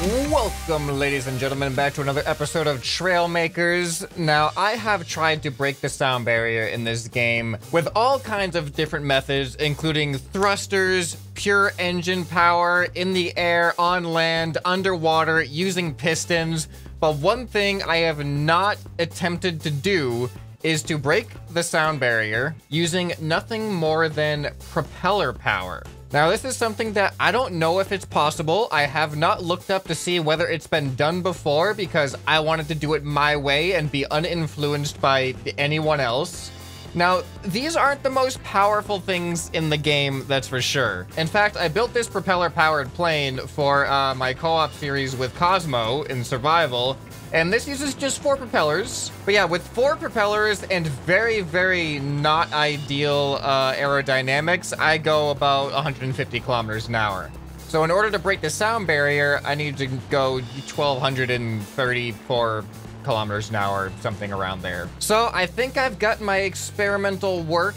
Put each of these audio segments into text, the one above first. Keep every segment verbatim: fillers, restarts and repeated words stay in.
Welcome, ladies and gentlemen, back to another episode of Trailmakers. Now, I have tried to break the sound barrier in this game with all kinds of different methods, including thrusters, pure engine power, in the air, on land, underwater, using pistons. But one thing I have not attempted to do is to break the sound barrier using nothing more than propeller power. Now, this is something that I don't know if it's possible. I have not looked up to see whether it's been done before because I wanted to do it my way and be uninfluenced by anyone else. Now, these aren't the most powerful things in the game, that's for sure. In fact, I built this propeller-powered plane for uh, my co-op series with Cosmo in survival, and this uses just four propellers. But yeah, with four propellers and very, very not ideal uh, aerodynamics, I go about one hundred fifty kilometers an hour. So in order to break the sound barrier, I need to go twelve thirty-four kilometers an hour, something around there. So I think I've got my experimental work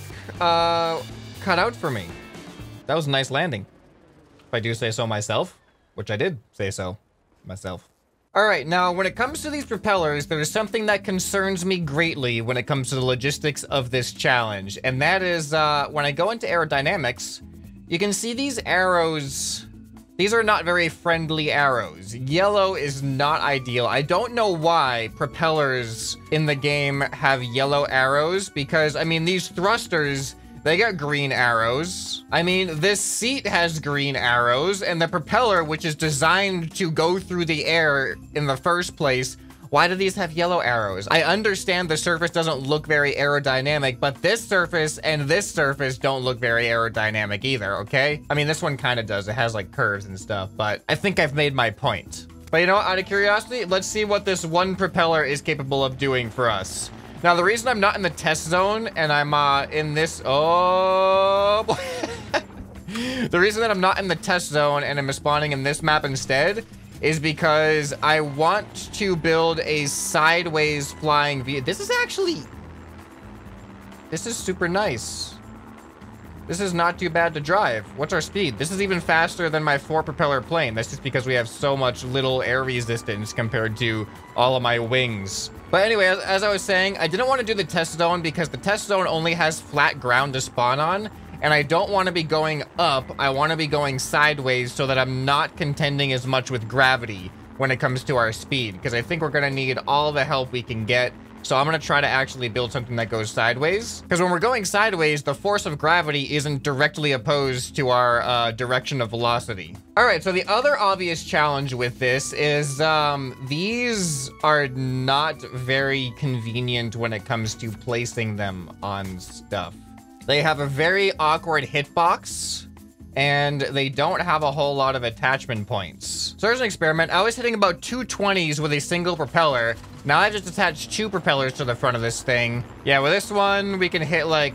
uh, cut out for me. That was a nice landing, if I do say so myself, which I did say so myself. All right, now when it comes to these propellers, there's something that concerns me greatly when it comes to the logistics of this challenge, and that is uh, when I go into aerodynamics, you can see these arrows. These are not very friendly arrows. Yellow is not ideal. I don't know why propellers in the game have yellow arrows, because, I mean, these thrusters, they got green arrows. I mean, this seat has green arrows, and the propeller, which is designed to go through the air in the first place, why do these have yellow arrows? I understand the surface doesn't look very aerodynamic, but this surface and this surface don't look very aerodynamic either, okay? I mean, this one kind of does. It has, like, curves and stuff, but I think I've made my point. But, you know, out of curiosity, let's see what this one propeller is capable of doing for us. Now, the reason I'm not in the test zone and I'm uh, in this... Oh, boy. The reason that I'm not in the test zone and I'm spawning in this map instead is because I want to build a sideways flying vehicle. This is actually... This is super nice. This is not too bad to drive. What's our speed? This is even faster than my four propeller plane. That's just because we have so much little air resistance compared to all of my wings. But anyway, as, as I was saying, I didn't want to do the test zone because the test zone only has flat ground to spawn on. And I don't want to be going up. I want to be going sideways so that I'm not contending as much with gravity when it comes to our speed. Because I think we're going to need all the help we can get. So I'm going to try to actually build something that goes sideways. Because when we're going sideways, the force of gravity isn't directly opposed to our uh, direction of velocity. All right, so the other obvious challenge with this is um, these are not very convenient when it comes to placing them on stuff. They have a very awkward hitbox, and they don't have a whole lot of attachment points. So there's an experiment. I was hitting about two twenties with a single propeller. Now I just attached two propellers to the front of this thing. Yeah, with this one, we can hit like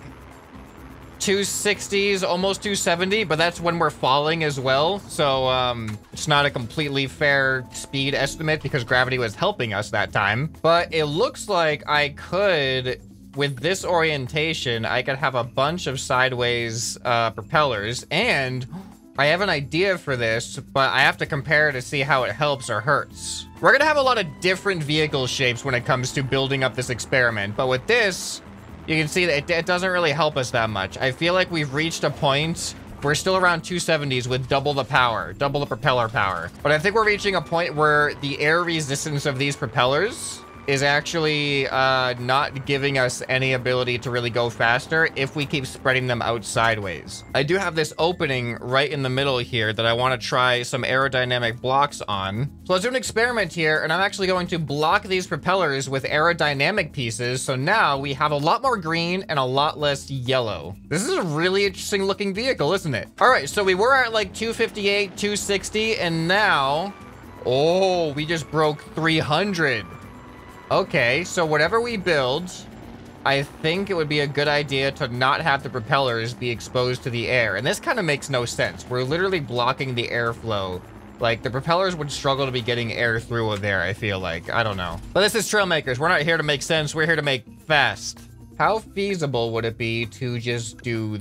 two sixties, almost two seventy, but that's when we're falling as well. So um, it's not a completely fair speed estimate because gravity was helping us that time. But it looks like I could... With this orientation, I could have a bunch of sideways uh, propellers, and I have an idea for this, but I have to compare to see how it helps or hurts. We're gonna have a lot of different vehicle shapes when it comes to building up this experiment, but with this, you can see that it, it doesn't really help us that much. I feel like we've reached a point, we're still around two seventies with double the power, double the propeller power. But I think we're reaching a point where the air resistance of these propellers is actually uh, not giving us any ability to really go faster if we keep spreading them out sideways. I do have this opening right in the middle here that I want to try some aerodynamic blocks on. So let's do an experiment here, and I'm actually going to block these propellers with aerodynamic pieces, so now we have a lot more green and a lot less yellow. This is a really interesting looking vehicle, isn't it? All right, so we were at like two fifty-eight, two sixty, and now, oh, we just broke three hundred. Okay, so whatever we build, I think it would be a good idea to not have the propellers be exposed to the air. And this kind of makes no sense. We're literally blocking the airflow. Like, the propellers would struggle to be getting air through there, I feel like. I don't know. But this is Trailmakers. We're not here to make sense. We're here to make fast. How feasible would it be to just do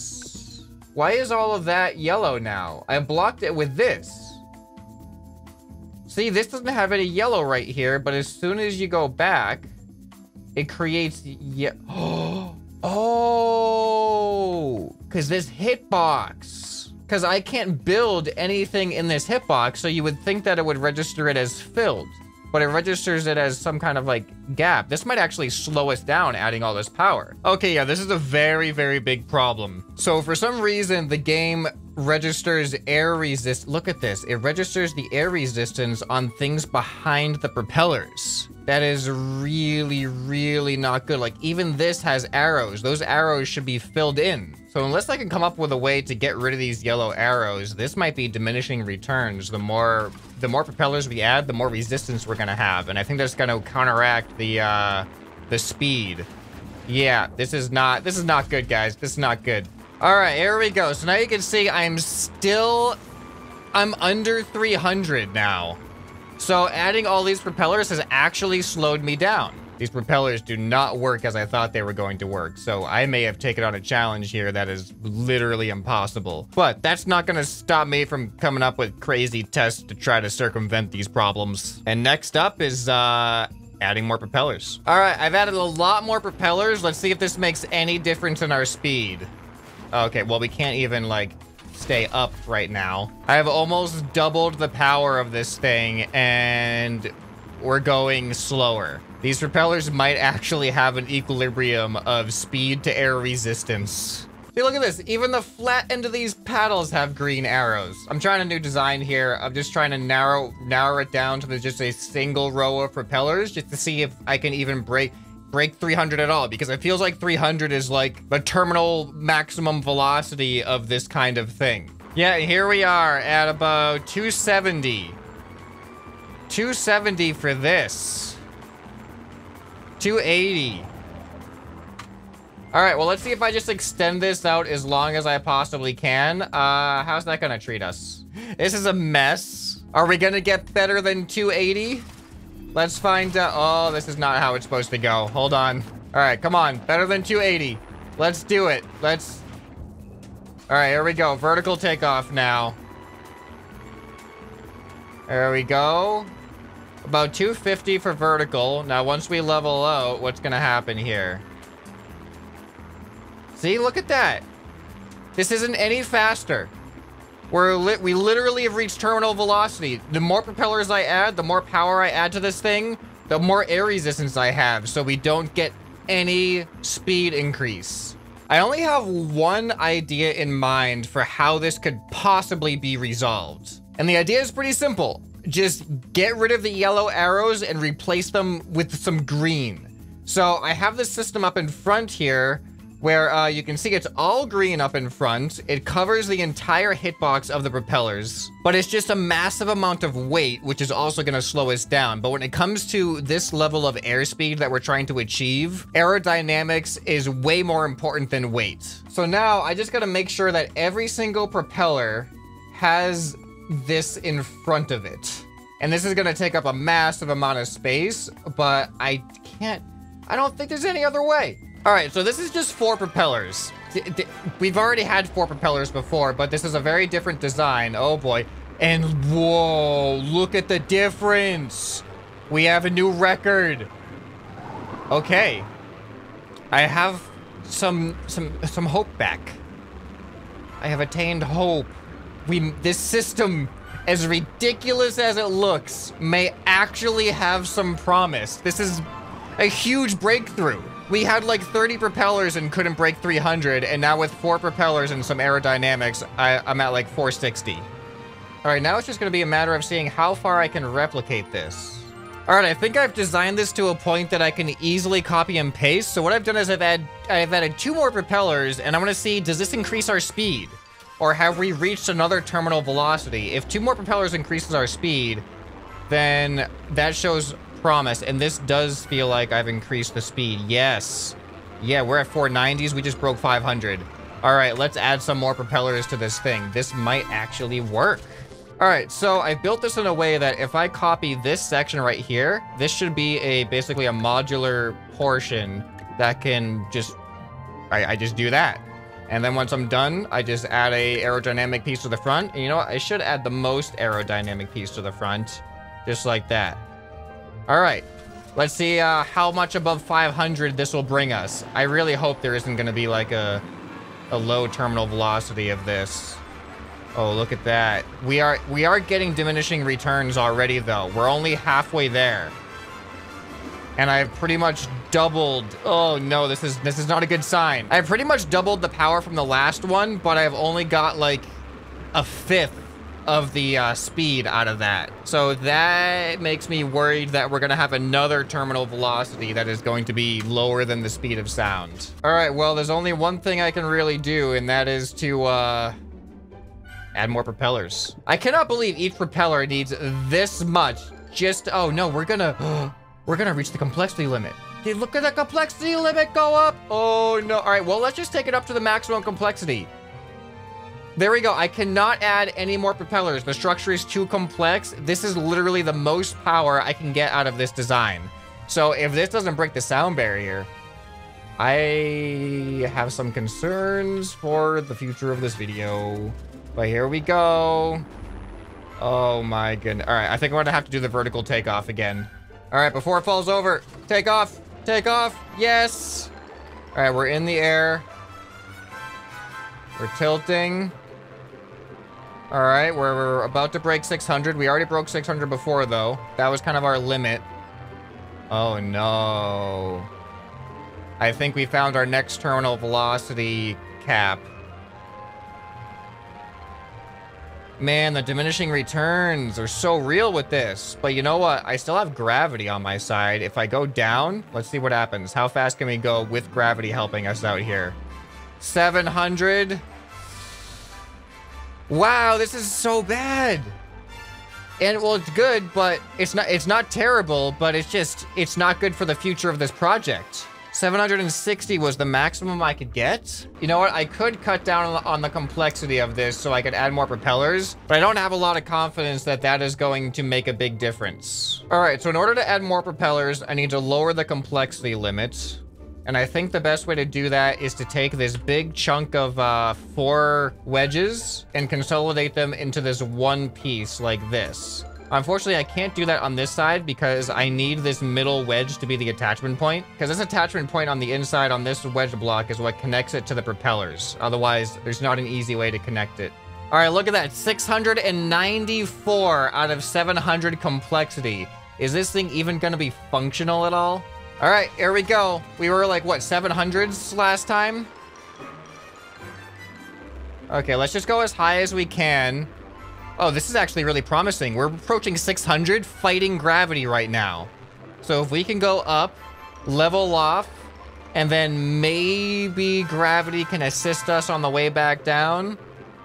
this? Why is all of that yellow now? I blocked it with this. See, this doesn't have any yellow right here, but as soon as you go back, it creates ye- Oh, because this hitbox. Because I can't build anything in this hitbox, so you would think that it would register it as filled. But it registers it as some kind of like gap. This might actually slow us down adding all this power. Okay, yeah, this is a very, very big problem. So for some reason, the game registers air resist. Look at this. It registers the air resistance on things behind the propellers. That is really, really not good. Like even this has arrows. Those arrows should be filled in. So unless I can come up with a way to get rid of these yellow arrows, this might be diminishing returns. The more the more propellers we add, the more resistance we're gonna have. And I think that's gonna counteract the uh, the speed. Yeah, this is not this is not good, guys. This is not good. All right, here we go. So now you can see I'm still I'm under three hundred now. So adding all these propellers has actually slowed me down. These propellers do not work as I thought they were going to work. So I may have taken on a challenge here that is literally impossible. But that's not going to stop me from coming up with crazy tests to try to circumvent these problems. And next up is uh, adding more propellers. All right, I've added a lot more propellers. Let's see if this makes any difference in our speed. Okay, well, we can't even like stay up right now. I have almost doubled the power of this thing and we're going slower. These propellers might actually have an equilibrium of speed to air resistance. See, look at this. Even the flat end of these paddles have green arrows. I'm trying a new design here. I'm just trying to narrow narrow it down to just a single row of propellers just to see if I can even break break three hundred at all, because it feels like three hundred is like the terminal maximum velocity of this kind of thing. Yeah, here we are at about two seventy. two seventy for this. two eighty. All right, well, let's see if I just extend this out as long as I possibly can. Uh, how's that gonna treat us? This is a mess. Are we gonna get better than two eighty? Let's find out. Oh, this is not how it's supposed to go. Hold on. All right, come on. Better than two eighty. Let's do it. Let's. All right, here we go. Vertical takeoff now. There we go. About two fifty for vertical. Now, once we level out, what's gonna happen here? See, look at that. This isn't any faster. We're li we literally have reached terminal velocity. The more propellers I add, the more power I add to this thing, the more air resistance I have, so we don't get any speed increase. I only have one idea in mind for how this could possibly be resolved. And the idea is pretty simple. Just get rid of the yellow arrows and replace them with some green. So I have this system up in front here where uh, you can see it's all green up in front. It covers the entire hitbox of the propellers, but it's just a massive amount of weight, which is also gonna slow us down. But when it comes to this level of airspeed that we're trying to achieve, aerodynamics is way more important than weight. So now I just gotta make sure that every single propeller has this in front of it. And this is gonna take up a massive amount of space, but I can't, I don't think there's any other way. All right, so this is just four propellers. We've already had four propellers before, but this is a very different design. Oh boy. And whoa, look at the difference. We have a new record. Okay. I have some some some hope back. I have attained hope. We this system, as ridiculous as it looks, may actually have some promise. This is a huge breakthrough. We had like thirty propellers and couldn't break three hundred, and now with four propellers and some aerodynamics, I, I'm at like four sixty. All right, now it's just gonna be a matter of seeing how far I can replicate this. All right, I think I've designed this to a point that I can easily copy and paste. So what I've done is I've, add, I've added two more propellers, and I wanna see, does this increase our speed? Or have we reached another terminal velocity? If two more propellers increases our speed, then that shows promise, and this does feel like I've increased the speed. Yes. Yeah, we're at four nineties. We just broke five hundred. All right, let's add some more propellers to this thing. This might actually work. All right, so I built this in a way that if I copy this section right here, this should be a basically a modular portion that can just, I, I just do that. And then once I'm done, I just add a aerodynamic piece to the front. And you know what? I should add the most aerodynamic piece to the front. Just like that. All right. Let's see uh, how much above five hundred this will bring us. I really hope there isn't going to be like a, a low terminal velocity of this. Oh, look at that. We are we are getting diminishing returns already, though. We're only halfway there. And I've pretty much doubled. Oh, no, this is this is not a good sign. I've pretty much doubled the power from the last one, but I've only got like a fifth of the uh, speed out of that. So that makes me worried that we're gonna have another terminal velocity that is going to be lower than the speed of sound. All right, well, there's only one thing I can really do, and that is to uh, add more propellers. I cannot believe each propeller needs this much. Just, oh no, we're gonna, we're gonna reach the complexity limit. Dude, look at the complexity limit go up. Oh no, all right, well, let's just take it up to the maximum complexity. There we go. I cannot add any more propellers. The structure is too complex. This is literally the most power I can get out of this design. So if this doesn't break the sound barrier, I have some concerns for the future of this video. But here we go. Oh my goodness. All right, I think I'm gonna have to do the vertical takeoff again. All right, before it falls over, take off, take off. Yes. All right, we're in the air. We're tilting. All right, we're, we're about to break six hundred. We already broke six hundred before, though. That was kind of our limit. Oh, no. I think we found our next terminal velocity cap. Man, the diminishing returns are so real with this. But you know what? I still have gravity on my side. If I go down, let's see what happens. How fast can we go with gravity helping us out here? seven hundred. Wow, this is so bad. And well, it's good, but it's not it's not terrible, but it's just it's not good for the future of this project. seven hundred sixty was the maximum I could get. You know what? I could cut down on the, on the complexity of this so I could add more propellers, but I don't have a lot of confidence that that is going to make a big difference. All right, so in order to add more propellers, I need to lower the complexity limit. And I think the best way to do that is to take this big chunk of uh, four wedges and consolidate them into this one piece like this. Unfortunately, I can't do that on this side because I need this middle wedge to be the attachment point. Because this attachment point on the inside on this wedge block is what connects it to the propellers. Otherwise, there's not an easy way to connect it. All right, look at that. six hundred ninety-four out of seven hundred complexity. Is this thing even going to be functional at all? All right, here we go. We were like, what, seven hundreds last time? Okay, let's just go as high as we can. Oh, this is actually really promising. We're approaching six hundred fighting gravity right now. So if we can go up, level off, and then maybe gravity can assist us on the way back down.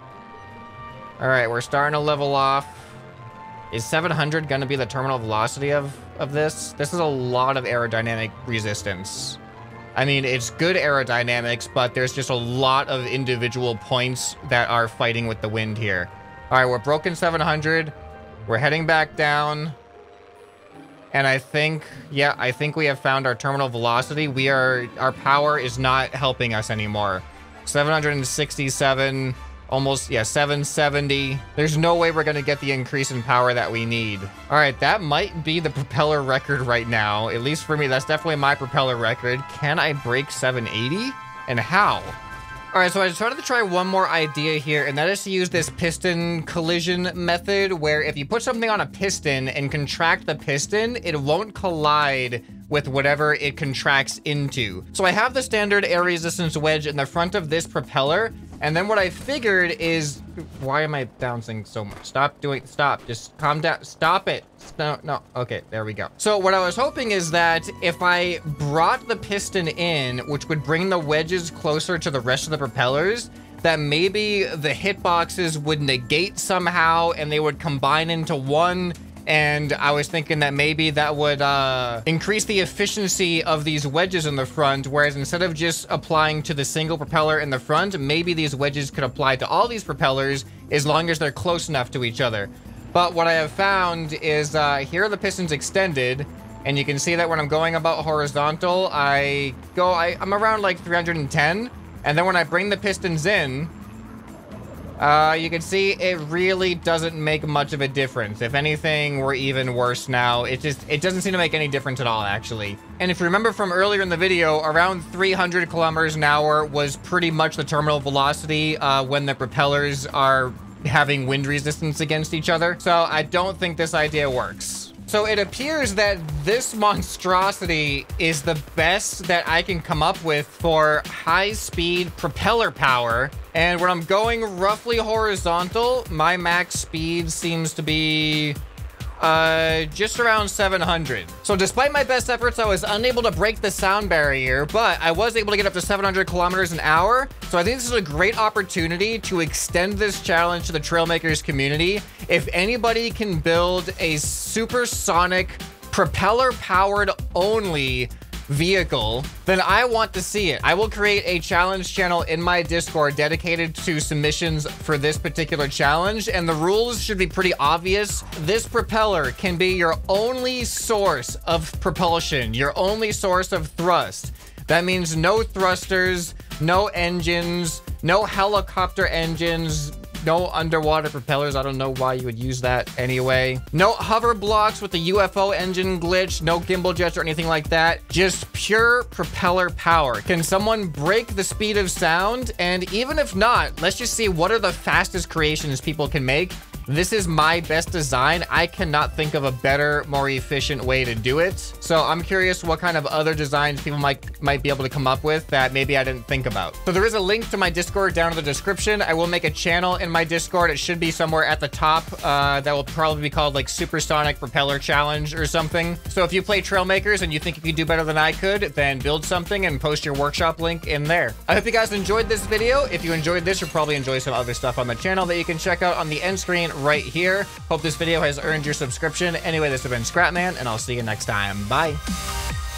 All right, we're starting to level off. Is seven hundred gonna be the terminal velocity of, of this? This is a lot of aerodynamic resistance. I mean, it's good aerodynamics, but there's just a lot of individual points that are fighting with the wind here. All right, we're broken seven hundred. We're heading back down. And I think, yeah, I think we have found our terminal velocity. We are, our power is not helping us anymore. seven hundred sixty-seven. Almost, yeah, seven seventy. There's no way we're gonna get the increase in power that we need. All right, that might be the propeller record right now. At least for me, that's definitely my propeller record. Can I break seven eighty? And how? All right, so I decided to try one more idea here, and that is to use this piston collision method, where if you put something on a piston and contract the piston, it won't collide with whatever it contracts into. So I have the standard air resistance wedge in the front of this propeller, and then what I figured is, why am I bouncing so much? Stop doing, stop, just calm down, stop it. No, no, okay, there we go. So what I was hoping is that if I brought the piston in, which would bring the wedges closer to the rest of the propellers, that maybe the hitboxes would negate somehow and they would combine into one. And I was thinking that maybe that would uh, increase the efficiency of these wedges in the front, whereas instead of just applying to the single propeller in the front, maybe these wedges could apply to all these propellers as long as they're close enough to each other. But what I have found is uh, here are the pistons extended, and you can see that when I'm going about horizontal, I go, I, I'm around like three hundred ten, and then when I bring the pistons in, Uh, you can see it really doesn't make much of a difference. If anything, we're even worse now. It just, it doesn't seem to make any difference at all, actually. And if you remember from earlier in the video, around three hundred kilometers an hour was pretty much the terminal velocity uh, when the propellers are having wind resistance against each other. So I don't think this idea works. So it appears that this monstrosity is the best that I can come up with for high-speed propeller power. And when I'm going roughly horizontal, my max speed seems to be uh, just around seven hundred. So despite my best efforts, I was unable to break the sound barrier, but I was able to get up to seven hundred kilometers an hour. So I think this is a great opportunity to extend this challenge to the Trailmakers community. If anybody can build a supersonic propeller powered only vehicle, then I want to see it. I will create a challenge channel in my Discord dedicated to submissions for this particular challenge, and the rules should be pretty obvious. This propeller can be your only source of propulsion, your only source of thrust. That means no thrusters, no engines, no helicopter engines, no underwater propellers. I don't know why you would use that anyway. No hover blocks with the U F O engine glitch, no gimbal jets or anything like that. Just pure propeller power. Can someone break the speed of sound? And even if not, let's just see what are the fastest creations people can make. This is my best design. I cannot think of a better, more efficient way to do it. So I'm curious what kind of other designs people might might be able to come up with that maybe I didn't think about. So there is a link to my Discord down in the description. I will make a channel in my Discord. It should be somewhere at the top. Uh, that will probably be called like Supersonic Propeller Challenge or something. So if you play Trailmakers and you think you could do better than I could, then build something and post your workshop link in there. I hope you guys enjoyed this video. If you enjoyed this, you'll probably enjoy some other stuff on the channel that you can check out on the end screen right here. Hope this video has earned your subscription. Anyway, this has been ScrapMan, and I'll see you next time. Bye.